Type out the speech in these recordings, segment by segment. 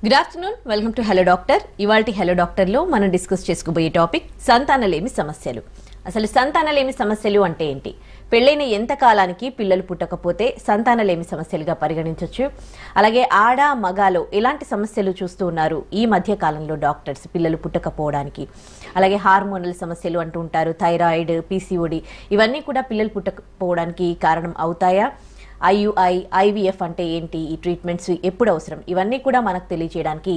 Good afternoon, welcome to hello doctor. ఇవాల్టి hello డాక్టర్లో మనం డిస్కస్ చేసుకోబోయే టాపిక్ సంతానలేమి సమస్యలు. అసలు సంతానలేమి సమస్యలు అంటే ఏంటి, పెళ్ళైన ఎంత కాలానికి పిల్లలు పుట్టకపోతే సంతానలేమి సమస్యలుగా పరిగణించవచ్చు, అలాగే ఆడ మగాలో ఎలాంటి సమస్యలు చూస్తూ ఉన్నారు ఈ మధ్య కాలంలో డాక్టర్స్ పిల్లలు పుట్టకపోవడానికి, అలాగే హార్మోనల్ సమస్యలు అంటూ ఉంటారు, థైరాయిడ్, పీసీఓడి, ఇవన్నీ కూడా పిల్లలు పుట్టకపోవడానికి కారణం అవుతాయా, IUI, IVF అంటే ఏంటి, ఈ ట్రీట్మెంట్స్ ఎప్పుడు అవసరం, ఇవన్నీ కూడా మనకు తెలియజేయడానికి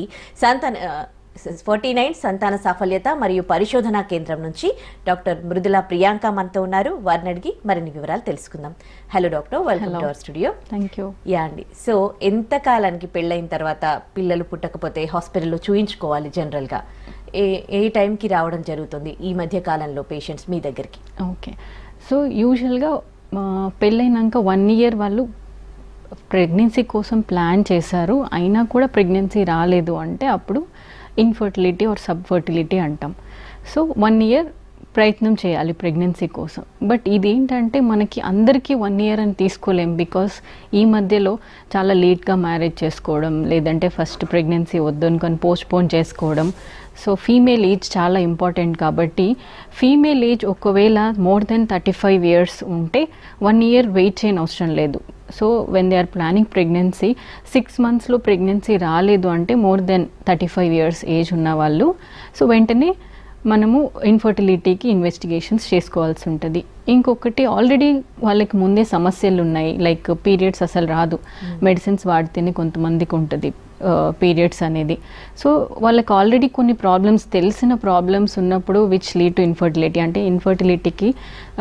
49 సంతాన సాఫల్యత మరియు పరిశోధనా కేంద్రం నుంచి డాక్టర్ మృదుల ప్రియాంక మనతో ఉన్నారు. వారిని అడిగి మరిన్ని వివరాలు తెలుసుకుందాం. Hello doctor, welcome to our studio. Thank you. Yeah అండి, సో ఎంత కాలానికి పెళ్ళైన తర్వాత పిల్లలు పుట్టకపోతే హాస్పిటల్లో చూయించుకోవాలి, జనరల్గా ఏ టైంకి రావడం జరుగుతుంది ఈ మధ్య కాలంలో పేషెంట్స్ మీ దగ్గరికి? ఓకే, సో యూజువల్గా పెళ్ళైనాక 1 year వాళ్ళు ప్రెగ్నెన్సీ కోసం ప్లాన్ చేశారు, అయినా కూడా ప్రెగ్నెన్సీ రాలేదు అంటే అప్పుడు ఇన్ఫర్టిలిటీ ఆర్ సబ్ఫర్టిలిటీ అంటాం. సో 1 year ప్రయత్నం చేయాలి ప్రెగ్నెన్సీ కోసం. బట్ ఇదేంటంటే మనకి అందరికీ 1 year అని తీసుకోలేం, బికాస్ ఈ మధ్యలో చాలా లేట్గా మ్యారేజ్ చేసుకోవడం, లేదంటే ఫస్ట్ ప్రెగ్నెన్సీ వద్దనుకొని పోస్ట్పోన్ చేసుకోవడం. సో ఫీమేల్ ఏజ్ చాలా ఇంపార్టెంట్ కాబట్టి ఫీమేల్ ఏజ్ ఒకవేళ మోర్ దెన్ 35 years ఉంటే 1 year వెయిట్ చేయని అవసరం లేదు. So when they are planning pregnancy 6 monthsలో ప్రెగ్నెన్సీ రాలేదు అంటే మోర్ దెన్ 35 years ఏజ్ ఉన్న వాళ్ళు, సో వెంటనే మనము ఇన్ఫర్టిలిటీకి ఇన్వెస్టిగేషన్స్ చేసుకోవాల్సి ఉంటుంది. ఇంకొకటి, ఆల్రెడీ వాళ్ళకి ముందే సమస్యలు ఉన్నాయి, లైక్ పీరియడ్స్ అసలు రాదు, మెడిసిన్స్ వాడితేనే కొంతమందికి ఉంటుంది పీరియడ్స్ అనేది. సో వాళ్ళకి ఆల్రెడీ కొన్ని ప్రాబ్లమ్స్, తెలిసిన ప్రాబ్లమ్స్ ఉన్నప్పుడు విచ్ లీడ్ టు ఇన్ఫర్టిలిటీ, అంటే ఇన్ఫర్టిలిటీకి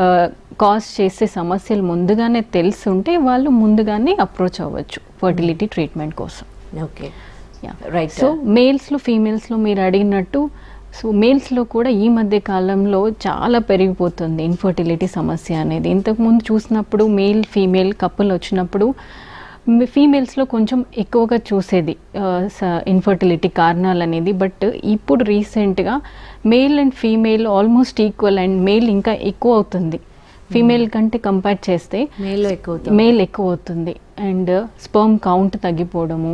కాజ్ చేసే సమస్యలు ముందుగానే తెలుసుంటే వాళ్ళు ముందుగానే అప్రోచ్ అవ్వచ్చు ఫర్టిలిటీ ట్రీట్మెంట్ కోసం. Okay, right. సో మేల్స్లో ఫీమేల్స్లో మీరు అడిగినట్టు, సో మేల్స్లో కూడా ఈ మధ్య కాలంలో చాలా పెరిగిపోతుంది ఇన్ఫర్టిలిటీ సమస్య అనేది. ఇంతకుముందు చూసినప్పుడు మేల్ ఫీమేల్ కపుల్ వచ్చినప్పుడు ఫీమేల్స్లో కొంచెం ఎక్కువగా చూసేది ఇన్ఫర్టిలిటీ కారణాలు అనేది. బట్ ఇప్పుడు రీసెంట్గా male and female almost equal, and male ఇంకా ఎక్కువ అవుతుంది ఫీమేల్ కంటే కంపేర్ చేస్తే మేల్ ఎక్కువ అవుతుంది. అండ్ స్పర్మ్ కౌంట్ తగ్గిపోవడము,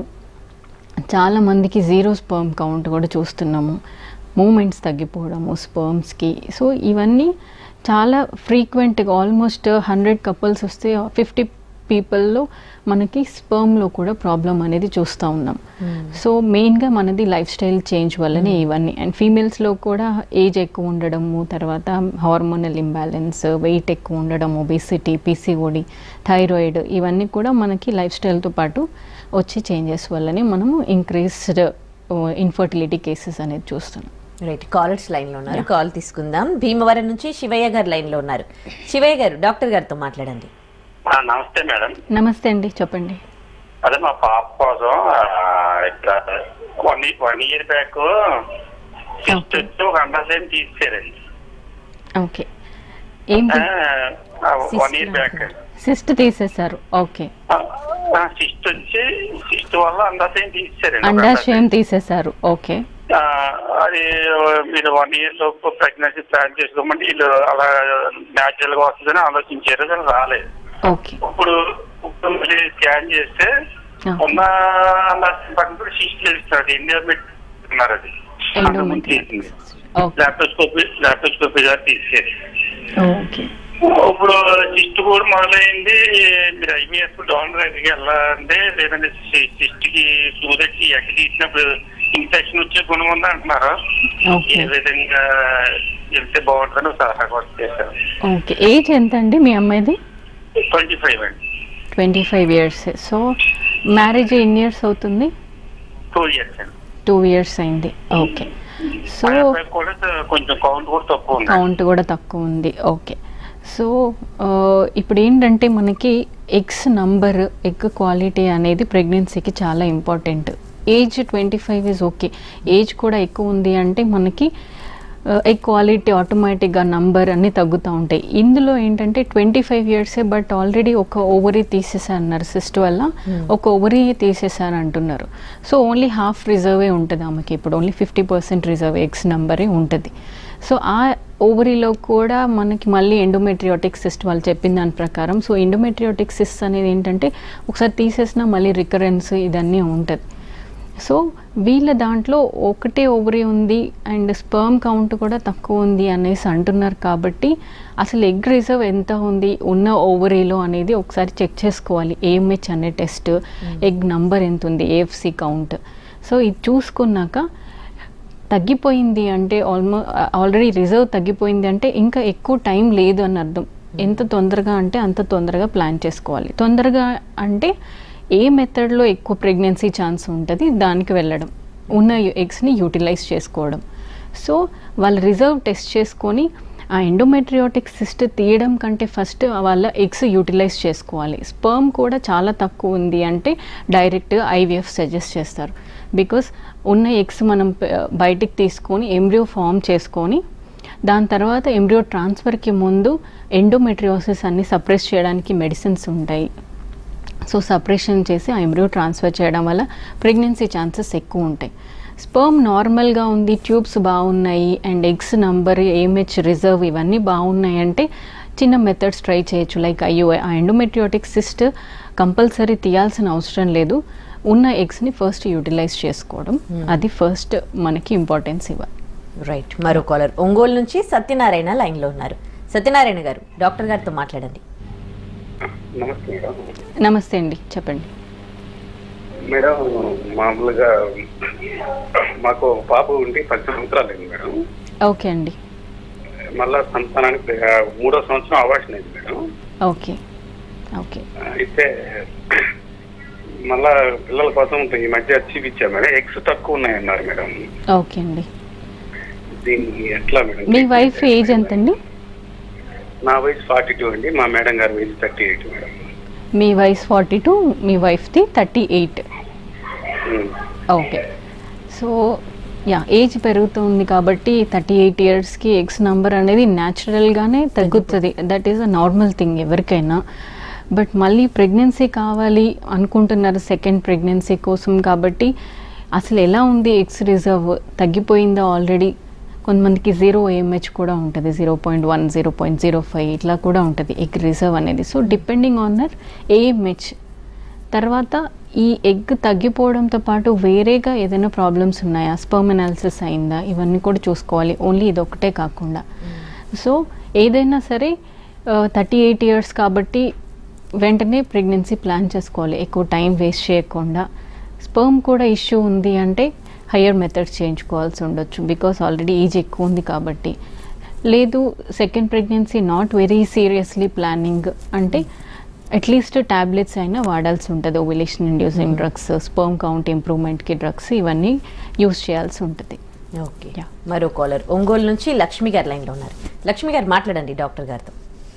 చాలామందికి 0 స్పర్మ్ కౌంట్ కూడా చూస్తున్నాము, మూమెంట్స్ తగ్గిపోవడము స్పర్మ్స్కి. సో ఇవన్నీ చాలా ఫ్రీక్వెంట్గా, ఆల్మోస్ట్ 100 couples వస్తే 50 peopleలో మనకి స్పర్మ్లో కూడా ప్రాబ్లం అనేది చూస్తూ ఉన్నాం. సో మెయిన్గా మనది లైఫ్ స్టైల్ చేంజ్ వల్లనే ఇవన్నీ. అండ్ ఫీమేల్స్లో కూడా ఏజ్ ఎక్కువ ఉండడము, తర్వాత హార్మోనల్ ఇంబ్యాలెన్స్, వెయిట్ ఎక్కువ ఉండడం, ఒబేసిటీ, పీసీఓడి, థైరాయిడ్, ఇవన్నీ కూడా మనకి లైఫ్ స్టైల్తో పాటు వచ్చే చేంజెస్ వల్లనే మనము ఇంక్రీస్డ్ ఇన్ఫర్టిలిటీ కేసెస్ అనేది చూస్తున్నాం. రైట్, కాలర్స్ లైన్లో ఉన్నారు, కాల్ తీసుకుందాం. భీమవరం నుంచి శివయ్య గారు లైన్లో ఉన్నారు. శివయ్య గారు, డాక్టర్ గారితో మాట్లాడండి. నమస్తే మేడం. నమస్తే అండి, చెప్పండి. అదే మా పాప కోసం ఇక్కడ 1 year బ్యాక్ ఒక అండాశయం తీసేరండి. ఓకే, 1 year బ్యాక్ సిస్ట్ తీసేశారు. ఓకే, సిస్ట్ వల్ల అండాశయం తీసేరండి. అండాశయం తీసేశారు. ఓకే, అది మీరు 1 year లోపు ప్రెగ్నెన్సీ ప్లాన్ చేసుకోమంటే వీళ్ళు అలా న్యాచురల్ గా వస్తుందని ఆలోచించారు, కానీ రాలేదు. ఇప్పుడు స్కాన్ చేస్తే ఉన్న పక్కన సిస్ట్ తెలుస్తున్నారు, ఇండియా పెట్టుకున్నారు, అది లాప్రోస్కోపీ గారు తీసేది. ఇప్పుడు సిస్ట్ కూడా మొదలైంది. మీరు IVF డోనర్ దగ్గరికి వెళ్ళాలంటే, లేదంటే సిస్ట్ కి సూదకి ఎక్కి తీసినప్పుడు ఇన్ఫెక్షన్ వచ్చే గుణం ఉంది అంటున్నారు. ఏ విధంగా వెళ్తే బాగుంటుందని సలహా కూడా చేశారు. ఓకే, ఏజ్ ఎంత అండి మీ అమ్మాయిది? 25 అండి. 25 years. సో మ్యారేజ్ ఎన్ని ఇయర్స్ అవుతుంది? 2 years అండి. 2 years అయింది. ఓకే, సో కొంచెం కౌంట్ కూడా తక్కువ ఉంది. ఓకే, సో ఇప్పుడు ఏంటంటే మనకి ఎగ్స్ నంబర్, ఎగ్ క్వాలిటీ అనేది ప్రెగ్నెన్సీకి చాలా important. Age 25 is okay, age కూడా ఎక్కువ ఉంది అంటే మనకి ఎగ్ క్వాలిటీ ఆటోమేటిక్గా నంబర్ అన్నీ తగ్గుతూ ఉంటాయి. ఇందులో ఏంటంటే 25 years, బట్ ఆల్రెడీ ఒక ఓవరీ తీసేసారన్నారు సిస్ట్ వల్ల, ఒక ఓవరీ తీసేసారు అంటున్నారు. సో ఓన్లీ హాఫ్ రిజర్వే ఉంటుంది ఆమెకి, ఇప్పుడు ఓన్లీ 50% రిజర్వ్ ఎగ్స్ నంబరే ఉంటుంది. సో ఆ ఓవరీలో కూడా మనకి మళ్ళీ ఎండోమెట్రియోటిక్ సిస్ట్ వాళ్ళు చెప్పిన దాని ప్రకారం. సో ఎండోమెట్రియోటిక్ సిస్ట్ అనేది ఏంటంటే ఒకసారి తీసేసినా మళ్ళీ రికరెన్స్ ఇదన్నీ ఉంటుంది. సో వీళ్ళ దాంట్లో ఒకటే ఓవరీ ఉంది అండ్ స్పర్మ్ కౌంట్ కూడా తక్కువ ఉంది అనేసి అంటున్నారు కాబట్టి అసలు ఎగ్ రిజర్వ్ ఎంత ఉంది ఉన్న ఓవరీలో అనేది ఒకసారి చెక్ చేసుకోవాలి. ఏఎంహెచ్ అనే టెస్ట్, ఎగ్ నంబర్ ఎంత ఉంది, ఏఎఫ్సి కౌంట్. సో ఇది చూసుకున్నాక తగ్గిపోయింది అంటే ఆల్రెడీ రిజర్వ్ తగ్గిపోయింది అంటే ఇంకా ఎక్కువ టైం లేదు అని అర్థం. ఎంత తొందరగా అంటే అంత తొందరగా ప్లాన్ చేసుకోవాలి. తొందరగా అంటే ఏ మెథడ్లో ఎక్కువ ప్రెగ్నెన్సీ ఛాన్స్ ఉంటుంది దానికి వెళ్ళడం, ఉన్న ఎగ్స్ని యూటిలైజ్ చేసుకోవడం. సో వాళ్ళ రిజర్వ్ టెస్ట్ చేసుకొని ఆ ఎండోమెట్రియోటిక్ సిస్ట్ తీయడం కంటే ఫస్ట్ వాళ్ళ ఎగ్స్ యూటిలైజ్ చేసుకోవాలి. స్పర్మ్ కూడా చాలా తక్కువ ఉంది అంటే డైరెక్ట్ ఐవీఎఫ్ సజెస్ట్ చేస్తారు. బికాస్ ఉన్న ఎగ్స్ మనం బయటికి తీసుకొని ఎంబ్రియో ఫామ్ చేసుకొని దాని తర్వాత ఎంబ్రియో ట్రాన్స్ఫర్కి ముందు ఎండోమెట్రియోసిస్ అన్ని సప్రెస్ చేయడానికి మెడిసిన్స్ ఉంటాయి. సో సపరేషన్ చేసి ఆ ఎంబ్రియో ట్రాన్స్ఫర్ చేయడం వల్ల ప్రెగ్నెన్సీ ఛాన్సెస్ ఎక్కువ ఉంటాయి. స్పర్మ్ నార్మల్గా ఉంది, ట్యూబ్స్ బాగున్నాయి and eggs number, AMH reserve ఇవన్నీ బాగున్నాయి అంటే చిన్న మెథడ్స్ ట్రై చేయొచ్చు. లైక్ IUI, ఆ ఎండోమెట్రియోటిక్ సిస్ట్ కంపల్సరీ తీయాల్సిన అవసరం లేదు. ఉన్న ఎగ్స్ని ఫస్ట్ యూటిలైజ్ చేసుకోవడం, అది ఫస్ట్ మనకి ఇంపార్టెన్స్ ఇవ్వాలి. రైట్. మరో కాలర్ ఒంగోలు నుంచి సత్యనారాయణ లైన్లో ఉన్నారు. సత్యనారాయణ గారు, డాక్టర్ గారితో మాట్లాడండి. నమస్తే అండి, చెప్పండి. మేడం, మామూలుగా మాకు పాప ఉండి 10 సంవత్సరాలు అయింది మేడం. ఓకే అండి. మళ్ళా సంతానానికి 3వ సంవత్సరం అవార్షన్ అయింది మేడం. Okay okay. అయితే మళ్ళా పిల్లల కోసం ఈ మధ్య చూపించా మేడం, ఎగ్స్ తక్కువ ఉన్నాయన్నారు మేడం. ఓకే అండి. దీన్ని ఎట్లా మేడం? మీ వైఫ్ ఏజ్ ఎంతండి? నా వయసు 42 అండి, మా మేడం గారి వయసు 38 మేడం. మీ వయసు 42, మీ వైఫ్ది 38. ఓకే. సో ఏజ్ పెరుగుతుంది కాబట్టి 38 ఇయర్స్కి ఎగ్స్ నంబర్ అనేది న్యాచురల్గానే తగ్గుతుంది. That is a normal thing ఎవరికైనా. బట్ మళ్ళీ ప్రెగ్నెన్సీ కావాలి అనుకుంటున్నారు సెకండ్ ప్రెగ్నెన్సీ కోసం కాబట్టి అసలు ఎలా ఉంది ఎగ్స్ రిజర్వ్, తగ్గిపోయిందా ఆల్రెడీ? కొంతమందికి 0 AMH కూడా ఉంటుంది, 0.1, 0.05 ఇట్లా కూడా ఉంటుంది ఎగ్ రిజర్వ్ అనేది. So depending on their AMH. తర్వాత ఈ ఎగ్ తగ్గిపోవడంతో పాటు వేరేగా ఏదైనా ప్రాబ్లమ్స్ ఉన్నాయా, స్పర్మ్ అనాలిసిస్ అయిందా, ఇవన్నీ కూడా చూసుకోవాలి. ఓన్లీ ఇది ఒకటే కాకుండా. సో ఏదైనా సరే 38 ఇయర్స్ కాబట్టి వెంటనే ప్రెగ్నెన్సీ ప్లాన్ చేసుకోవాలి, ఎక్కువ టైం వేస్ట్ చేయకుండా. స్పర్మ్ కూడా ఇష్యూ ఉంది అంటే హయ్యర్ మెథడ్స్ చేయించుకోవాల్సి ఉండొచ్చు, బికాస్ ఆల్రెడీ ఏజ్ ఎక్కువ ఉంది కాబట్టి. లేదు second pregnancy not very seriously planning అంటే అట్లీస్ట్ ట్యాబ్లెట్స్ అయినా వాడాల్సి ఉంటుంది. Ovulation inducing drugs, sperm count ఇంప్రూవ్మెంట్కి డ్రగ్స్ ఇవన్నీ యూస్ చేయాల్సి ఉంటుంది. ఓకే. మరో కాలర్ ఒంగోలు నుంచి లక్ష్మి గారు లైన్లో ఉన్నారు. లక్ష్మి గారు మాట్లాడండి డాక్టర్ గారితో.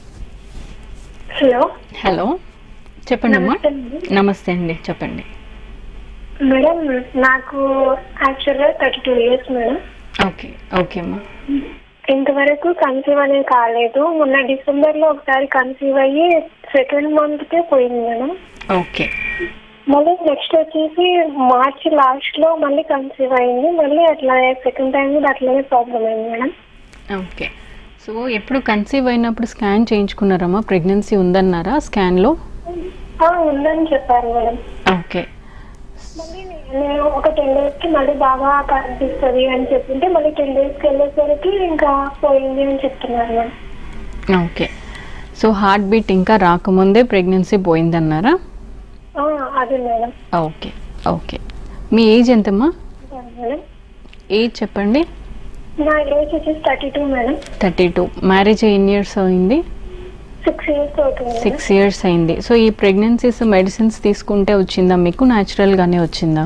హలో. హలో, చెప్పండి అమ్మా. నమస్తే అండి, చెప్పండి మేడం. నాకు యాక్చువల్గా 32 ఇయర్స్ మేడం. ఓకే ఓకే అమ్మా. ఇంతవరకు కన్సీవ్ అనేది కాలేదు. మొన్న డిసెంబర్లో ఒకసారి కన్సీవ్ అయ్యి 2nd మంత్కే పోయింది మేడం. ఓకే. మళ్ళీ నెక్స్ట్ వచ్చేసి మార్చి లాస్ట్లో మళ్ళీ కన్సీవ్ అయింది. మళ్ళీ అట్లా సెకండ్ టైం కూడా అట్లనే ప్రాబ్లం అయింది మేడం. ఓకే. సో ఎప్పుడు కన్సీవ్ అయినప్పుడు స్కాన్ చేయించుకున్నారమ్మా? ప్రెగ్నెన్సీ ఉందన్నారా స్కాన్లో? ఉందని చెప్పారు మేడం. ఓకే. మళ్ళీ నేను ఒక 10 డేస్కి మళ్ళీ బాగా కనిపిస్తుంది అని చెప్తుంటే మళ్ళీ 10 డేస్కి వెళ్ళేసరికి ఇంకా పోయింది అని చెప్తున్నారు madam. Okay. So heart beat ఇంకా రాకముందే ప్రెగ్నెన్సీ పోయిందన్నారా? అదే మేడం. Okay okay. మీ ఏజ్ ఎంతమ్మా? మేడం ఏజ్ చెప్పండి. నా ఏజ్ వచ్చేసి 32 మేడం. 32. మ్యారేజ్ ఎన్ని ఇయర్స్ అయింది? 6 ఇయర్స్ అవుతుంది. 6 ఇయర్స్ అయింది. సో ఈ ప్రెగ్నెన్సీస్ మెడిసిన్స్ తీసుకుంటే వచ్చిందా మీకు, న్యాచురల్గానే వచ్చిందా?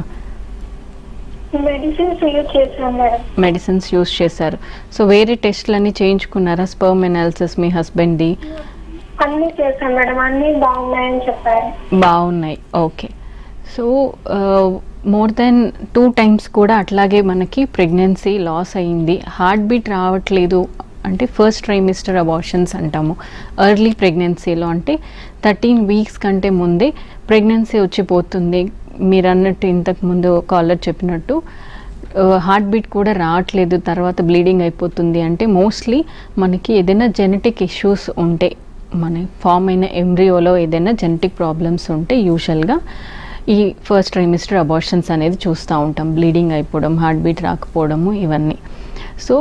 మెడిసిన్స్ యూజ్ చేశాను మేడం. మెడిసిన్స్ యూజ్ చేశారు. సో వేరే టెస్ట్లు అన్నీ చేయించుకున్నారా? స్పర్మ్ అనాలిసిస్ మీ హస్బెండ్ది? అన్నీ చేశాను మేడం, అన్నీ బాగున్నాయని చెప్పారు. బాగున్నాయి. Okay. So more than 2 times కూడా అట్లాగే మనకి ప్రెగ్నెన్సీ లాస్ అయ్యింది. హార్ట్ బీట్ రావట్లేదు అంటే ఫస్ట్ ట్రైమిస్టర్ అబార్షన్స్ అంటాము. ఎర్లీ ప్రెగ్నెన్సీలో అంటే 13 weeks కంటే ముందే ప్రెగ్నెన్సీ వచ్చిపోతుంది. మీరు అన్నట్టు ఇంతకుముందు కాలర్ చెప్పినట్టు హార్ట్ బీట్ కూడా రావట్లేదు, తర్వాత బ్లీడింగ్ అయిపోతుంది అంటే మోస్ట్లీ మనకి ఏదైనా జెనెటిక్ ఇష్యూస్ ఉంటే, మన ఫామ్ అయిన ఎంబ్రియోలో ఏదైనా జెనెటిక్ ప్రాబ్లమ్స్ ఉంటే యూజువల్గా ఈ ఫస్ట్ ట్రైమిస్టర్ అబార్షన్స్ అనేది చూస్తూ ఉంటాం, బ్లీడింగ్ అయిపోవడం, హార్ట్ బీట్ రాకపోవడము ఇవన్నీ. సో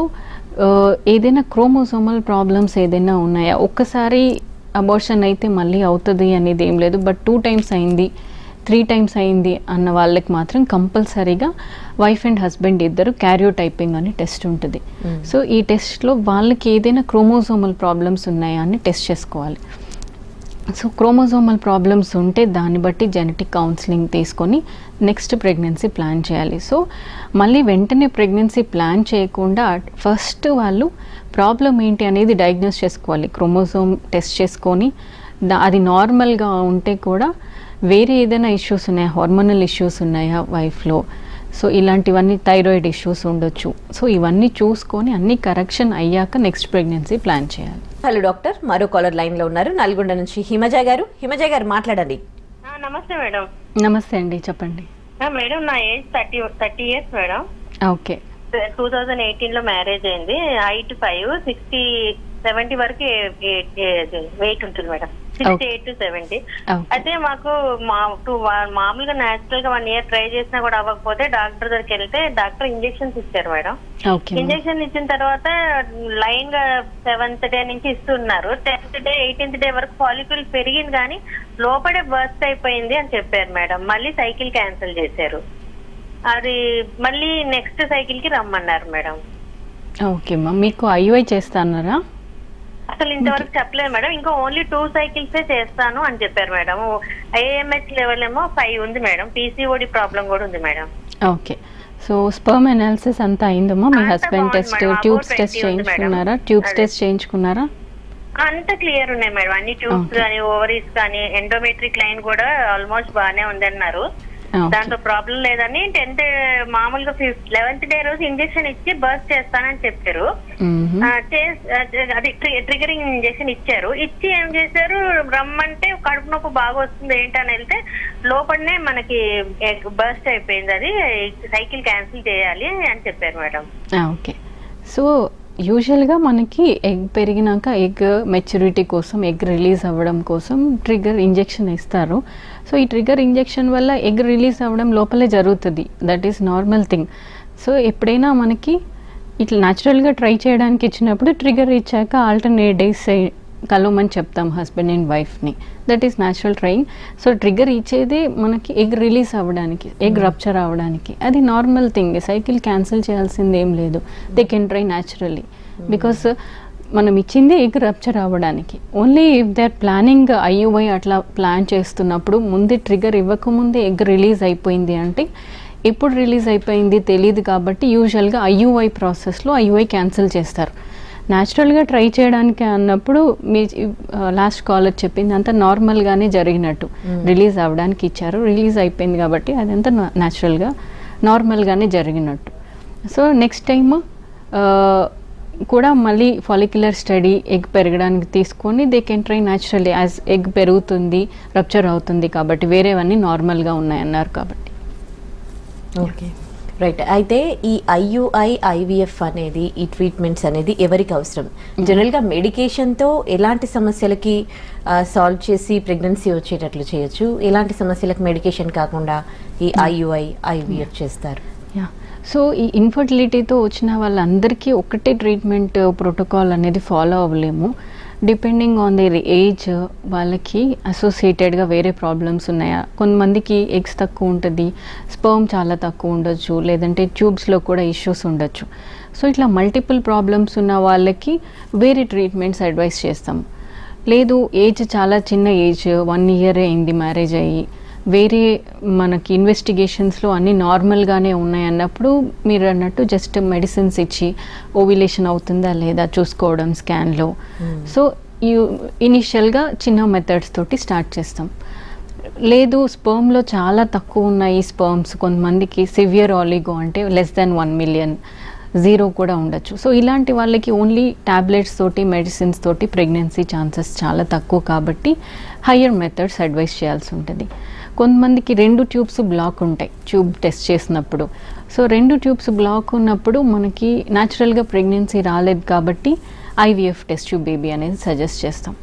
ఏదైనా క్రోమోసోమల్ ప్రాబ్లమ్స్ ఏదైనా ఉన్నాయా, ఒక్కసారి అబార్షన్ అయితే మళ్ళీ అవుతుంది అనేది ఏం లేదు, బట్ 2 times అయింది 3 times అయింది అన్న వాళ్ళకి మాత్రం కంపల్సరీగా వైఫ్ అండ్ హస్బెండ్ ఇద్దరు క్యారియోటైపింగ్ అని టెస్ట్ ఉంటుంది. సో ఈ టెస్ట్లో వాళ్ళకి ఏదైనా క్రోమోసోమల్ ప్రాబ్లమ్స్ ఉన్నాయా అని టెస్ట్ చేసుకోవాలి. సో క్రోమోజోమల్ ప్రాబ్లమ్స్ ఉంటే దాన్ని బట్టి జెనెటిక్ కౌన్సిలింగ్ తీసుకొని నెక్స్ట్ ప్రెగ్నెన్సీ ప్లాన్ చేయాలి. సో మళ్ళీ వెంటనే ప్రెగ్నెన్సీ ప్లాన్ చేయకుండా ఫస్ట్ వాళ్ళు ప్రాబ్లం ఏంటి అనేది డయాగ్నోస్ చేసుకోవాలి. క్రోమోజోమ్ టెస్ట్ చేసుకొని అది నార్మల్గా ఉంటే కూడా వేరే ఏదైనా ఇష్యూస్ ఉన్నాయా, హార్మోనల్ ఇష్యూస్ ఉన్నాయా వైఫ్లో, సో ఇలాంటివన్నీ థైరాయిడ్ ఇష్యూస్ ఉండొచ్చు. సో ఇవన్నీ చూసుకొని అన్ని కరెక్షన్ అయ్యాక నెక్స్ట్ ప్రెగ్నెన్సీ ప్లాన్ చేయాలి. హలో డాక్టర్, మరో కాలర్ లైన్ లో ఉన్నారు, నల్గొండ నుంచి హిమజ గారు. హిమజ గారు మాట్లాడండి. నమస్తే మేడం. నమస్తే అండి, చెప్పండి. మేడం నా ఏజ్ 30 years మేడం. ఓకే. 2018లో మ్యారేజ్ అయింది. హైట్ 5, 60, 70 వరకు వెయిట్ ఉంటుంది మేడం. 68 to 70. అయితే మాకు మామూలుగా నేచురల్ గా 1 year ట్రై చేసినా కూడా అవ్వకపోతే డాక్టర్ దగ్గరికి వెళ్తే డాక్టర్ ఇంజెక్షన్స్ ఇచ్చారు మేడం. ఇంజెక్షన్ ఇచ్చిన తర్వాత లైన్ గా 7th day నుంచి ఇస్తున్నారు. 10th day 18th day వరకు ఫాలిక్యూల్ పెరిగింది కానీ లోపడే బర్స్ట్ అయిపోయింది అని చెప్పారు మేడం. మళ్ళీ సైకిల్ క్యాన్సిల్ చేశారు. అది మళ్ళీ నెక్స్ట్ సైకిల్ కి రమ్మన్నారు మేడం. ఓకే అమ్మా, మీకు IUI చేస్తాన్నారా? అసలు ఇంతవరకు చెప్పలేదు మేడం. ఇంకా ఓన్లీ 2 cycles చేస్తాను అని చెప్పారు మేడం. AMH లెవెల్ ఏమో 5 ఉంది మేడం. PCOD ప్రాబ్లం కూడా ఉంది madam. Okay. So sperm analysis అంతా అయిందమ్మా? మీ హస్బెండ్ టెస్ట్, ట్యూబ్స్ టెస్ట్ చేయించుకున్నారా? ట్యూబ్స్ టెస్ట్ చేయించుకున్నారా? అంత క్లియర్ ఉన్నాయి మేడం. అన్ని ట్యూబ్స్ కానీ ఓవరీస్ కానీ ఎండోమెట్రిక్ లైన్ కూడా ఆల్మోస్ట్ బాగానే ఉంది అన్నారు. దాంతో ప్రాబ్లం లేదని 10th మామూలుగా 11th day రోజు ఇంజెక్షన్ ఇచ్చి బర్త్ చేస్తానని చెప్పారు. అది ట్రిగరింగ్ ఇంజెక్షన్ ఇచ్చారు. ఇచ్చి ఏం చేశారు, రమ్మంటే కడుపు నొప్పి బాగా వస్తుంది ఏంటని వెళ్తే లోపలనే మనకి బర్స్ట్ అయిపోయింది, అది సైకిల్ క్యాన్సిల్ చేయాలి అని చెప్పారు మేడం. ఓకే. సో యూజువల్గా మనకి ఎగ్ పెరిగినాక ఎగ్ మెచ్యూరిటీ కోసం, ఎగ్ రిలీజ్ అవ్వడం కోసం ట్రిగర్ ఇంజెక్షన్ ఇస్తారు. సో ఈ ట్రిగర్ ఇంజెక్షన్ వల్ల ఎగ్ రిలీజ్ అవ్వడం లోపలే జరుగుతుంది, that is normal thing. So ఎప్పుడైనా మనకి ఇట్లా న్యాచురల్గా ట్రై చేయడానికి ఇచ్చినప్పుడు ట్రిగర్ ఇచ్చాక ఆల్టర్నేట్ డేస్ కలవమని చెప్తాం హస్బెండ్ అండ్ వైఫ్ని, that is natural trying. So trigger ఇచ్చేది మనకి ఎగ్ రిలీజ్ అవ్వడానికి, ఎగ్ రప్చర్ అవ్వడానికి, అది నార్మల్ థింగ్. సైకిల్ క్యాన్సిల్ చేయాల్సింది ఏం లేదు. They can try naturally, because మనం ఇచ్చింది ఎగ్ రప్చర్ అవ్వడానికి. Only if they are planning IUI అట్లా ప్లాన్ చేస్తున్నప్పుడు ముందు ట్రిగర్ ఇవ్వకముందే ఎగ్ రిలీజ్ అయిపోయింది అంటే ఎప్పుడు రిలీజ్ అయిపోయింది తెలియదు కాబట్టి యూజువల్గా IUI ప్రాసెస్లో IUI క్యాన్సిల్ చేస్తారు. న్యాచురల్గా ట్రై చేయడానికి అన్నప్పుడు మీ లాస్ట్ కాలర్ చెప్పింది అంతా నార్మల్గానే జరిగినట్టు, రిలీజ్ అవ్వడానికి ఇచ్చారు, రిలీజ్ అయిపోయింది కాబట్టి అదంతా న్యాచురల్గా నార్మల్గానే జరిగినట్టు. సో నెక్స్ట్ టైమ్ కూడా మళ్ళీ ఫాలిక్యులర్ స్టడీ ఎగ్ పెరగడానికి తీసుకొని they can try naturally as egg పెరుగుతుంది, రప్చర్ అవుతుంది కాబట్టి, వేరేవన్నీ నార్మల్గా ఉన్నాయన్నారు కాబట్టి. Okay, right. అయితే ఈ IUI, IVF అనేది, ఈ ట్రీట్మెంట్స్ అనేది ఎవరికి అవసరం? జనరల్గా మెడికేషన్తో ఎలాంటి సమస్యలకి సాల్వ్ చేసి ప్రెగ్నెన్సీ వచ్చేటట్లు చేయొచ్చు, ఎలాంటి సమస్యలకు మెడికేషన్ కాకుండా ఈ IUI, IVF చేస్తారు? సో ఈ ఇన్ఫర్టిలిటీతో వచ్చిన వాళ్ళందరికీ ఒకటే ట్రీట్మెంట్ ప్రోటోకాల్ అనేది ఫాలో అవ్వలేము. డిపెండింగ్ ఆన్ దేర్ ఏజ్ వాళ్ళకి అసోసియేటెడ్గా వేరే ప్రాబ్లమ్స్ ఉన్నాయా, కొంతమందికి ఎగ్స్ తక్కువ ఉంటుంది, స్పర్మ్ చాలా తక్కువ ఉండొచ్చు, లేదంటే ట్యూబ్స్లో కూడా ఇష్యూస్ ఉండొచ్చు. సో ఇట్లా మల్టిపుల్ ప్రాబ్లమ్స్ ఉన్న వాళ్ళకి వేరే ట్రీట్మెంట్స్ అడ్వైస్ చేస్తాం. లేదు ఏజ్ చాలా చిన్న ఏజ్, 1 year అయింది మ్యారేజ్ అయ్యి, వేరే మనకి ఇన్వెస్టిగేషన్స్లో అన్నీ నార్మల్గానే ఉన్నాయన్నప్పుడు మీరు అన్నట్టు జస్ట్ మెడిసిన్స్ ఇచ్చి ఓవ్యులేషన్ అవుతుందా లేదా చూసుకోవడం స్కాన్లో. సో ఇనిషియల్గా చిన్న మెథడ్స్ తోటి స్టార్ట్ చేస్తాం. లేదు స్పర్మ్లో చాలా తక్కువ ఉన్నాయి స్పర్మ్స్, కొంతమందికి సివియర్ ఆలిగో అంటే less than 1 million, 0 కూడా ఉండొచ్చు. సో ఇలాంటి వాళ్ళకి ఓన్లీ ట్యాబ్లెట్స్ తోటి, మెడిసిన్స్ తోటి ప్రెగ్నెన్సీ ఛాన్సెస్ చాలా తక్కువ కాబట్టి హయ్యర్ మెథడ్స్ అడ్వైస్ చేయాల్సి ఉంటుంది. కొంతమందికి 2 ట్యూబ్స్ బ్లాక్ ఉంటాయి ట్యూబ్ టెస్ట్ చేసినప్పుడు. సో 2 ట్యూబ్స్ బ్లాక్ ఉన్నప్పుడు మనకి న్యాచురల్గా ప్రెగ్నెన్సీ రాలేదు కాబట్టి IVF టెస్ట్ ట్యూబ్ బేబీ అనేది సజెస్ట్ చేస్తాం.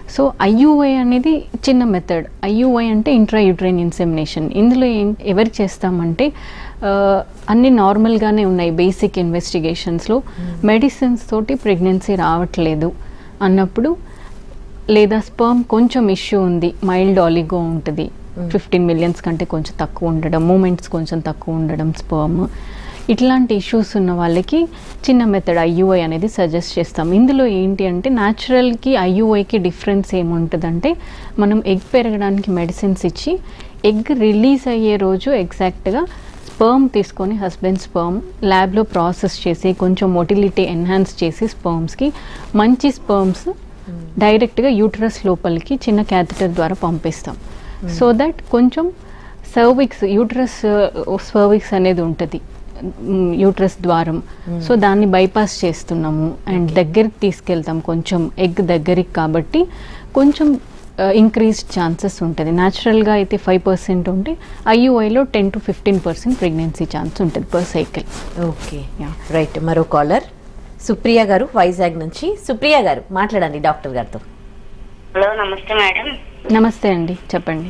సో IUI అనేది చిన్న మెథడ్. IUI అంటే ఇంట్రాయూట్రైన్ ఇన్సెమినేషన్. ఇందులో ఎవరు చేస్తామంటే అన్నీ నార్మల్గానే ఉన్నాయి బేసిక్ ఇన్వెస్టిగేషన్స్లో, మెడిసిన్స్ తోటి ప్రెగ్నెన్సీ రావట్లేదు అన్నప్పుడు, లేదా స్పర్మ్ కొంచెం ఇష్యూ ఉంది, మైల్డ్ ఆలిగో ఉంటుంది, 15 మిలియన్స్ కంటే కొంచెం తక్కువ ఉండడం, మూమెంట్స్ కొంచెం తక్కువ ఉండడం స్పర్మ్, ఇట్లాంటి ఇష్యూస్ ఉన్న వాళ్ళకి చిన్న మెథడ్ IUI అనేది సజెస్ట్ చేస్తాం. ఇందులో ఏంటి అంటే న్యాచురల్కి IUIకి డిఫరెన్స్ ఏముంటుందంటే, మనం ఎగ్ పెరగడానికి మెడిసిన్స్ ఇచ్చి ఎగ్ రిలీజ్ అయ్యే రోజు ఎగ్జాక్ట్గా స్పర్మ్ తీసుకొని హస్బెండ్ స్పర్మ్ ల్యాబ్లో ప్రాసెస్ చేసి కొంచెం మొటిలిటీ ఎన్హాన్స్ చేసి స్పర్మ్స్కి మంచి స్పర్మ్స్ డైరెక్ట్గా యూటరస్ లోపలికి చిన్న క్యాథెటర్ ద్వారా పంపిస్తాం. సో దట్ కొంచెం సర్విక్స్, యూటరస్ సర్విక్స్ అనేది ఉంటుంది, యూట్రస్ ద్వారం. సో దాన్ని బైపాస్ చేస్తున్నాము అండ్ దగ్గరికి తీసుకెళ్తాం, కొంచెం ఎగ్ దగ్గరికి, కాబట్టి కొంచెం ఇంక్రీజ్డ్ ఛాన్సెస్ ఉంటుంది. న్యాచురల్గా అయితే 5% ఉంటే IUIలో 10 to 15% ప్రెగ్నెన్సీ ఛాన్స్ ఉంటుంది పర్ సైకిల్. Okay, right. మరో కాలర్ సుప్రియ గారు వైజాగ్ నుంచి. సుప్రియ గారు మాట్లాడండి డాక్టర్ గారితో. హలో, నమస్తే మేడం. నమస్తే అండి, చెప్పండి.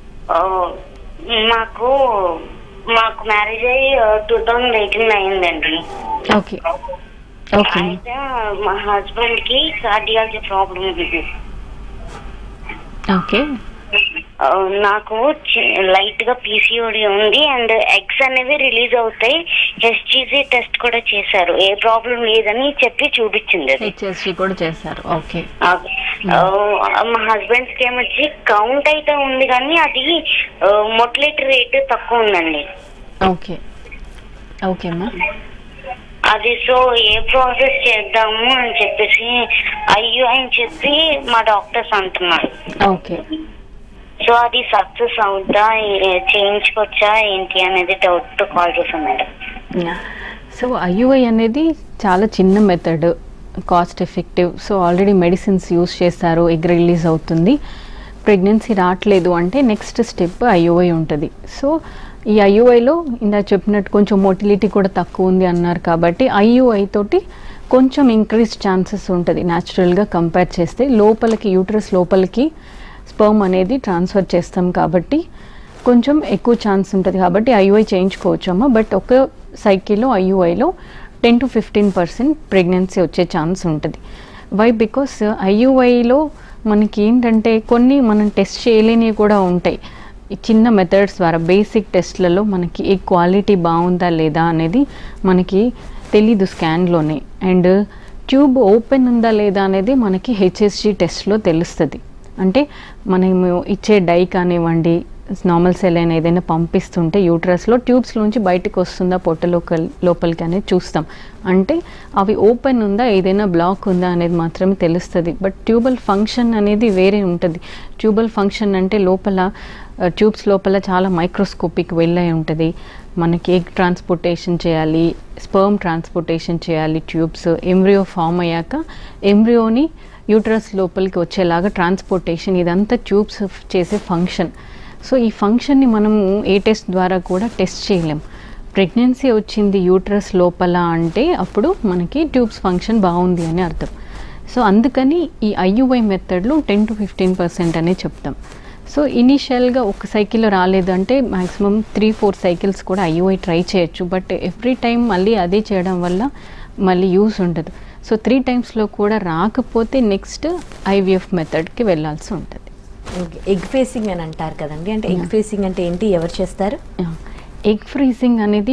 మాకు మ్యారేజ్ అయ్యి 2018 అయిందండి. Okay okay. అయితే మా హస్బెండ్ కి కార్డియాలజీ ప్రాబ్లం ఉంది. ఓకే. నాకు లైట్ గా PCOD ఉంది అండ్ ఎగ్స్ అనేవి రిలీజ్ అవుతాయి. HCG టెస్ట్ కూడా చేశారు, ఏ ప్రాబ్లం లేదని చెప్పి చూపించింది. HCG కూడా చేశారు. ఓకే. మా హస్బెండ్ కి ఏమొచ్చి కౌంట్ అయితే ఉంది కానీ అది మొటిలిటీ రేట్ తక్కువ ఉందండి. ఓకే ఓకే అమ్మా. అది సో ఏ ప్రాసెస్ చేద్దాము అని చెప్పేసి IUI అని చెప్పి మా డాక్టర్స్ అంటున్నారు. ఓకే. సో అది సక్సెస్ అవుతా, చేయించుకోవచ్చా ఏంటి అనేది డౌట్ కాల్ చేశాను మేడం. సో IUI అనేది చాలా చిన్న method, cost effective. So already medicines use చేస్తారు, ఎగ్ రిలీజ్ అవుతుంది, ప్రెగ్నెన్సీ రావట్లేదు అంటే నెక్స్ట్ స్టెప్ IUI ఉంటుంది. సో ఈ IUIలో ఇందా చెప్పినట్టు కొంచెం మొటిలిటీ కూడా తక్కువ ఉంది అన్నారు కాబట్టి IUI తోటి కొంచెం ఇంక్రీజ్ ఛాన్సెస్ ఉంటుంది న్యాచురల్గా కంపేర్ చేస్తే. లోపలికి యూట్రస్ లోపలికి స్పర్మ్ అనేది ట్రాన్స్ఫర్ చేస్తాం కాబట్టి కొంచెం ఎక్కువ ఛాన్స్ ఉంటుంది కాబట్టి IUI చేయించుకోవచ్చు అమ్మ. బట్ ఒక సైకిల్లో IUIలో 10 to 15% ప్రెగ్నెన్సీ వచ్చే ఛాన్స్ ఉంటుంది. వై? బికాస్ IUIలో మనకి ఏంటంటే కొన్ని మనం టెస్ట్ చేయలేనివి కూడా ఉంటాయి. ఈ చిన్న మెథడ్స్ ద్వారా బేసిక్ టెస్ట్లలో మనకి ఏ క్వాలిటీ బాగుందా లేదా అనేది మనకి తెలీదు స్కాన్లోనే. అండ్ ట్యూబ్ ఓపెన్ ఉందా లేదా అనేది మనకి HCG టెస్ట్లో తెలుస్తుంది. అంటే మనము ఇచ్చే డై కానివ్వండి, నార్మల్ సెలైన్ ఏదైనా పంపిస్తుంటే యూట్రస్లో ట్యూబ్స్లోంచి బయటకు వస్తుందా పొట్ట లోపలికి అనేది చూస్తాం. అంటే అవి ఓపెన్ ఉందా, ఏదైనా బ్లాక్ ఉందా అనేది మాత్రమే తెలుస్తుంది. బట్ ట్యూబల్ ఫంక్షన్ అనేది వేరే ఉంటుంది. ట్యూబల్ ఫంక్షన్ అంటే లోపల ట్యూబ్స్ లోపల చాలా మైక్రోస్కోపిక్ వెళ్ళి ఉంటుంది. మనకి ఎగ్ ట్రాన్స్పోర్టేషన్ చేయాలి, స్పర్మ్ ట్రాన్స్పోర్టేషన్ చేయాలి, ట్యూబ్స్ ఎంబ్రియో ఫామ్ అయ్యాక ఎంబ్రియోని యూట్రస్ లోపలికి వచ్చేలాగా ట్రాన్స్పోర్టేషన్, ఇదంతా ట్యూబ్స్ చేసే ఫంక్షన్. సో ఈ ఫంక్షన్ని మనము ఏ టెస్ట్ ద్వారా కూడా టెస్ట్ చేయలేం. ప్రెగ్నెన్సీ వచ్చింది యూట్రస్ లోపల అంటే అప్పుడు మనకి ట్యూబ్స్ ఫంక్షన్ బాగుంది అని అర్థం. సో అందుకని ఈ IUI మెథడ్లో 10 to 15% అనే చెప్తాం. సో ఇనీషియల్గా ఒక సైకిల్లో రాలేదు అంటే మ్యాక్సిమం 3-4 సైకిల్స్ కూడా IUI ట్రై చేయొచ్చు. బట్ ఎవ్రీ టైం మళ్ళీ అదే చేయడం వల్ల మళ్ళీ యూస్ ఉండదు. సో 3 టైమ్స్లో కూడా రాకపోతే నెక్స్ట్ IVF మెథడ్కి వెళ్ళాల్సి ఉంటుంది. ఎగ్ ఫేసింగ్ అని అంటారు కదండి, అంటే ఎగ్ ఫేసింగ్ అంటే ఏంటి, ఎవరు చేస్తారు? ఎగ్ ఫ్రీజింగ్ అనేది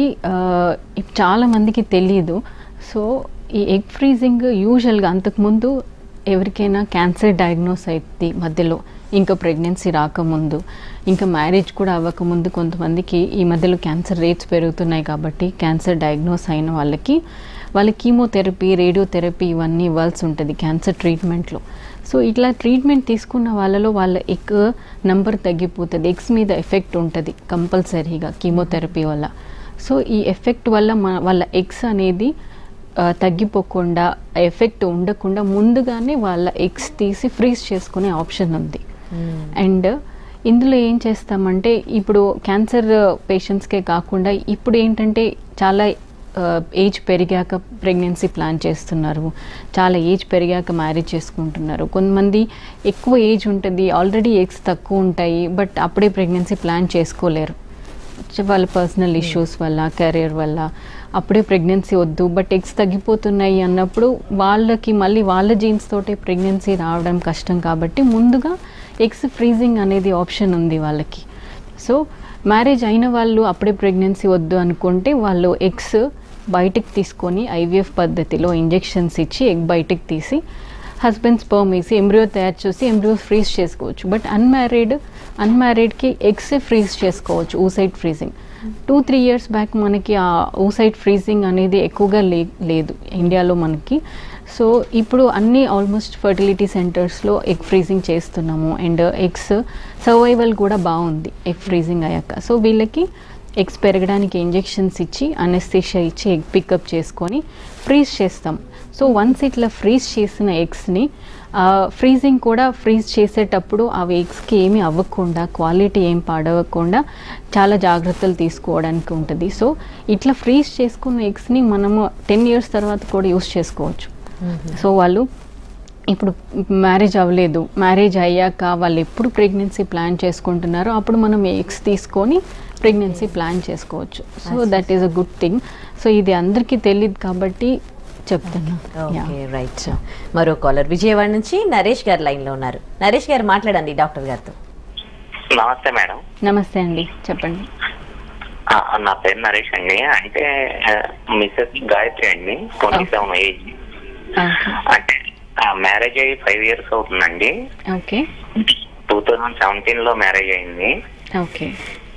చాలా మందికి తెలియదు. సో ఈ ఎగ్ ఫ్రీజింగ్ యూజువల్గా అంతకుముందు ఎవరికైనా క్యాన్సర్ డయాగ్నోస్ అవుతుంది మధ్యలో, ఇంకా ప్రెగ్నెన్సీ రాకముందు, ఇంకా మ్యారేజ్ కూడా అవ్వకముందు కొంతమందికి ఈ మధ్యలో క్యాన్సర్ రేట్స్ పెరుగుతున్నాయి కాబట్టి క్యాన్సర్ డయాగ్నోస్ అయిన వాళ్ళకి కీమోథెరపీ, రేడియోథెరపీ ఇవన్నీ ఇవ్వాల్సి ఉంటుంది క్యాన్సర్ ట్రీట్మెంట్లో. సో ఇట్లా ట్రీట్మెంట్ తీసుకున్న వాళ్ళలో వాళ్ళ ఎగ్ నంబర్ తగ్గిపోతుంది, ఎగ్స్ మీద ఎఫెక్ట్ ఉంటుంది కంపల్సరీగా కీమోథెరపీ వల్ల. సో ఈ ఎఫెక్ట్ వల్ల వాళ్ళ ఎగ్స్ అనేది తగ్గిపోకుండా, ఎఫెక్ట్ ఉండకుండా ముందుగానే వాళ్ళ ఎగ్స్ తీసి ఫ్రీజ్ చేసుకునే ఆప్షన్ ఉంది. అండ్ ఇందులో ఏం చేస్తామంటే ఇప్పుడు క్యాన్సర్ పేషెంట్స్కే కాకుండా ఇప్పుడు ఏంటంటే చాలా ఏజ్ పెరిగాక ప్రెగ్నెన్సీ ప్లాన్ చేస్తున్నారు, చాలా ఏజ్ పెరిగాక మ్యారేజ్ చేసుకుంటున్నారు. కొంతమంది ఎక్కువ ఏజ్ ఉంటుంది, ఆల్రెడీ ఎగ్స్ తక్కువ ఉంటాయి, బట్ అప్పుడే ప్రెగ్నెన్సీ ప్లాన్ చేసుకోలేరు. వాళ్ళ పర్సనల్ ఇష్యూస్ వల్ల, కెరియర్ వల్ల అప్పుడే ప్రెగ్నెన్సీ వద్దు, బట్ ఎగ్స్ తగ్గిపోతున్నాయి అన్నప్పుడు వాళ్ళకి మళ్ళీ వాళ్ళ జీన్స్ తోటే ప్రెగ్నెన్సీ రావడం కష్టం. కాబట్టి ముందుగా ఎగ్స్ ఫ్రీజింగ్ అనేది ఆప్షన్ ఉంది వాళ్ళకి. సో మ్యారేజ్ అయిన వాళ్ళు అప్పుడే ప్రెగ్నెన్సీ వద్దు అనుకుంటే వాళ్ళు ఎగ్స్ బయటికి తీసుకొని ఐవీఎఫ్ పద్ధతిలో ఇంజెక్షన్స్ ఇచ్చి ఎగ్ బయటికి తీసి హస్బెండ్ స్పర్మ్ వేసి ఎంబ్రియో తయారు చేసి ఎంబ్రియో ఫ్రీజ్ చేసుకోవచ్చు. బట్ అన్మ్యారీడ్కి ఎగ్స్ ఫ్రీజ్ చేసుకోవచ్చు, ఊసైడ్ ఫ్రీజింగ్. 2-3 years బ్యాక్ మనకి ఆ ఊసైడ్ ఫ్రీజింగ్ అనేది ఎక్కువగా లేదు ఇండియాలో మనకి. సో ఇప్పుడు అన్ని ఆల్మోస్ట్ ఫర్టిలిటీ సెంటర్స్లో ఎగ్ ఫ్రీజింగ్ చేస్తున్నాము. అండ్ ఎగ్స్ సర్వైవల్ కూడా బాగుంది ఎగ్ ఫ్రీజింగ్ అయ్యాక. సో వీళ్ళకి ఎగ్స్ పెరగడానికి ఇంజెక్షన్స్ ఇచ్చి అనెస్థీషియా ఇచ్చి ఎగ్ పికప్ చేసుకొని ఫ్రీజ్ చేస్తాం. సో వన్స్ ఇట్లా ఫ్రీజ్ చేసిన ఎగ్స్ని ఫ్రీజింగ్ కూడా ఫ్రీజ్ చేసేటప్పుడు అవి ఎగ్స్కి ఏమీ అవ్వకుండా, క్వాలిటీ ఏం పాడవకుండా చాలా జాగ్రత్తలు తీసుకోవడానికి ఉంటుంది. సో ఇట్లా ఫ్రీజ్ చేసుకున్న ఎగ్స్ని మనము 10 years తర్వాత కూడా యూస్ చేసుకోవచ్చు. సో వాళ్ళు ఇప్పుడు మ్యారేజ్ అవ్వలేదు, మ్యారేజ్ అయ్యాక వాళ్ళు ఎప్పుడు ప్రెగ్నెన్సీ ప్లాన్ చేసుకుంటున్నారో అప్పుడు మనం ఎగ్స్ తీసుకొని ప్రెగ్నెన్సీ ప్లాన్ చేసుకోవచ్చు. So that is a good thing. So ఇది అందరికీ తెలియదు కాబట్టి చెప్తున్నా. రైట్. మరో కాలర్ విజయవాడ నుంచి నరేష్ గారు లైన్ లో ఉన్నారు. నరేష్ గారు మాట్లాడండి డాక్టర్ గారితో. నమస్తే మేడం. నమస్తే అండి, చెప్పండి. నా పేరు నరేష్ అండి. అంటే మిస్సెస్ గాయత్రి అండి, 27 ఏజ్. అంటే మ్యారేజ్ అయ్యి 5 years అవుతుందండి. ఓకే. 2017లో మ్యారేజ్ అయింది. ఓకే.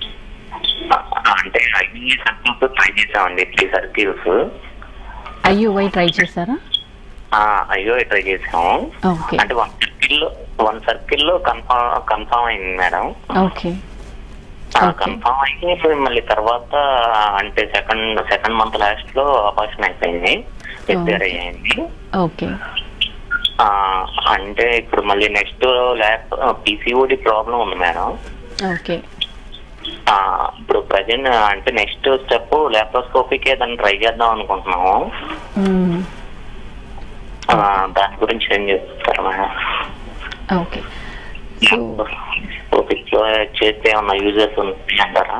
అంటే IUI సర్కిల్స్ ట్రై చేసామండి, 3 circles. IUI ట్రై చేశారా? IUI ట్రై చేసాము. అంటే 1 circle కన్ఫర్మ్ అయింది మేడం. ఓకే. కన్ఫర్మ్ అయ్యి మళ్ళీ తర్వాత అంటే సెకండ్ మంత్ లాస్ట్ లో ఆపరేషన్ అయిపోయింది, ఎస్ఆర్ అయ్యింది. ఓకే. అంటే ఇప్పుడు మళ్ళీ నెక్స్ట్ PCOD ప్రాబ్లం ఉంది మేడం. ఓకే. ఇప్పుడు ప్రజెంట్ అంటే నెక్స్ట్ స్టెప్ లాప్రోస్కోపీకే దాన్ని ట్రై చేద్దాం అనుకుంటున్నాము. దాని గురించి ఏం చెప్తారు మేడం? ఓకే. చేస్తే ఏమన్నా యూజెస్ ఉంటాయి అంటారా?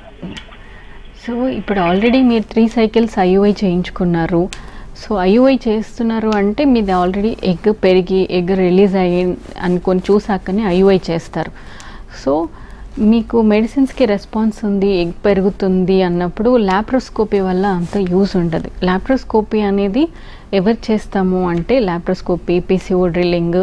సో ఇప్పుడు ఆల్రెడీ మీరు 3 cycles IUI చేయించుకున్నారు. సో IUI చేస్తున్నారు అంటే మీది ఆల్రెడీ ఎగ్ పెరిగి ఎగ్ రిలీజ్ అయ్యి అనుకొని చూసాకనే IUI చేస్తారు. సో మీకు మెడిసిన్స్కి రెస్పాన్స్ ఉంది, ఎగ్ పెరుగుతుంది అన్నప్పుడు లాప్రోస్కోపీ వల్ల అంత యూజ్ ఉండదు. లాప్రోస్కోపీ అనేది ఎవరు చేస్తాము అంటే లాప్రోస్కోపీ, PCO డ్రిల్లింగ్,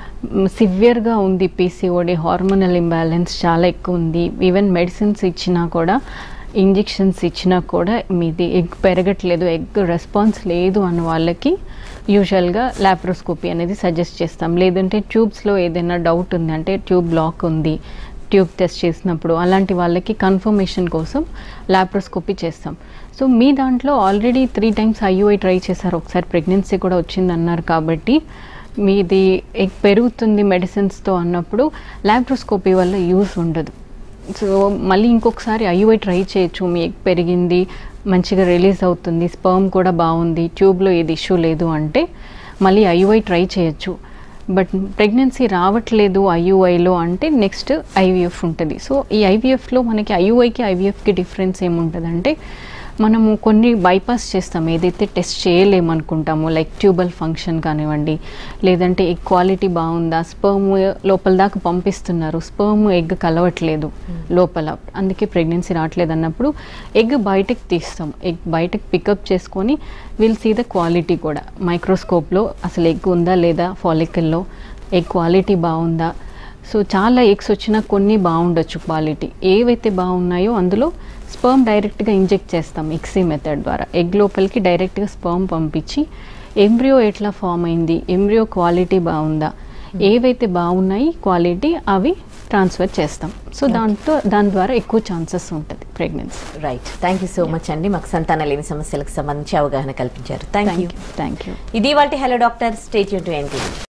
సివియర్గా ఉంది PCOD, హార్మోనల్ ఇంబ్యాలెన్స్ చాలా ఎక్కువ ఉంది, ఈవెన్ మెడిసిన్స్ ఇచ్చినా కూడా, ఇంజెక్షన్స్ ఇచ్చినా కూడా మీది ఎగ్ పెరగట్లేదు, ఎగ్ రెస్పాన్స్ లేదు అన్న వాళ్ళకి యూజువల్గా లాప్రోస్కోపీ అనేది సజెస్ట్ చేస్తాం. లేదంటే ట్యూబ్స్లో ఏదైనా డౌట్ ఉంది అంటే ట్యూబ్ బ్లాక్ ఉంది, ట్యూబ్ టెస్ట్ చేసినప్పుడు అలాంటి వాళ్ళకి కన్ఫర్మేషన్ కోసం లాప్రోస్కోపీ చేస్తాం. సో మీ దాంట్లో ఆల్రెడీ 3 times IUI ట్రై చేశారు, ఒకసారి ప్రెగ్నెన్సీ కూడా వచ్చింది అన్నారు కాబట్టి మీది ఎగ్ పెరుగుతుంది మెడిసిన్స్తో అన్నప్పుడు లాప్రోస్కోపీ వల్ల యూస్ ఉండదు. సో మళ్ళీ ఇంకొకసారి IUI ట్రై చేయొచ్చు. మీ ఎగ్ పెరిగింది, మంచిగా రిలీజ్ అవుతుంది, స్పర్మ్ కూడా బాగుంది, ట్యూబ్లో ఏది ఇష్యూ లేదు అంటే మళ్ళీ IUI ట్రై చేయొచ్చు. బట్ ప్రెగ్నెన్సీ రావట్లేదు IUIలో అంటే నెక్స్ట్ IVF ఉంటుంది. సో ఈ IVFలో మనకి IUIకి IVFకి డిఫరెన్స్ ఏముంటుందంటే మనము కొన్ని బైపాస్ చేస్తాం, ఏదైతే టెస్ట్ చేయలేమనుకుంటామో లైక్ ట్యూబల్ ఫంక్షన్ కానివ్వండి, లేదంటే ఎగ్ క్వాలిటీ బాగుందా, స్పర్మ్ లోపల దాకా పంపిస్తున్నారు, స్పర్మ్ ఎగ్ కలవట్లేదు లోపల, అందుకే ప్రెగ్నెన్సీ రావట్లేదు అన్నప్పుడు ఎగ్ బయటకు తీస్తాం. ఎగ్ బయటకు పికప్ చేసుకొని విల్ సీ ద క్వాలిటీ కూడా మైక్రోస్కోప్లో అసలు ఎగ్ ఉందా లేదా, ఫాలికల్లో ఎగ్ క్వాలిటీ బాగుందా. సో చాలా ఎగ్స్ వచ్చినా కొన్ని బాగుండొచ్చు క్వాలిటీ, ఏవైతే బాగున్నాయో అందులో స్పర్మ్ డైరెక్ట్గా ఇంజెక్ట్ చేస్తాం ఎక్సీ మెథడ్ ద్వారా. ఎగ్ లోపలికి డైరెక్ట్గా స్పర్మ్ పంపించి ఎంబ్రియో ఎట్లా ఫామ్ అయింది, ఎంబ్రియో క్వాలిటీ బాగుందా, ఏవైతే బాగున్నాయి క్వాలిటీ అవి ట్రాన్స్ఫర్ చేస్తాం. సో దాని ద్వారా ఎక్కువ ఛాన్సెస్ ఉంటుంది ప్రెగ్నెన్సీ. Right. Thank you so much అండి, మాకు సంతాన లేని సమస్యలకు సంబంధించి అవగాహన కల్పించారు. Thank you. Thank you. ఇది ఇవాల్టి hello doctor. Stay tune to NTV.